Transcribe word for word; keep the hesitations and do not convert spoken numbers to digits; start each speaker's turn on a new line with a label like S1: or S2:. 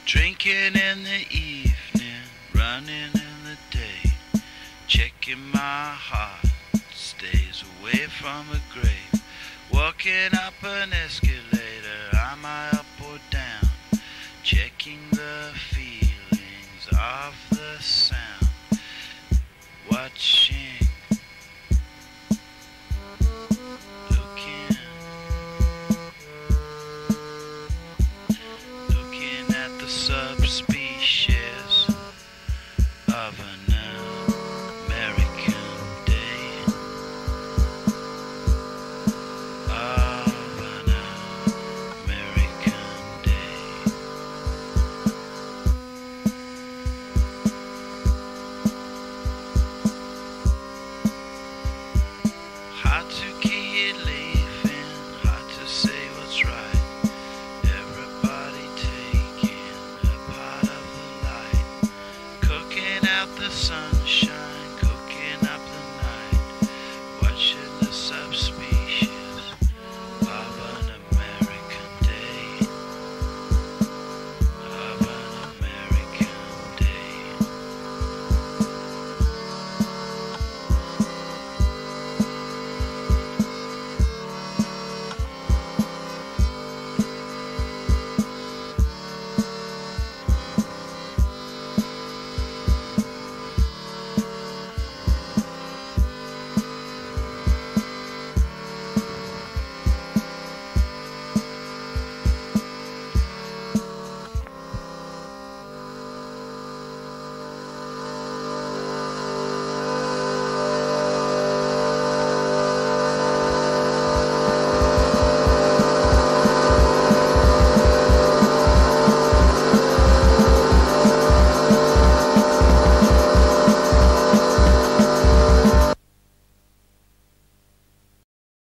S1: Drinking in the evening, running in the day, checking my heart stays away from a grave. Walking up an escalator, am I up or down? Checking the feelings of the sound. Watching, looking, looking at the subspecies of an American day, of an American day. Hard to keep leaving, hard to say what's right. Everybody taking a part of the light, cooking out the sun.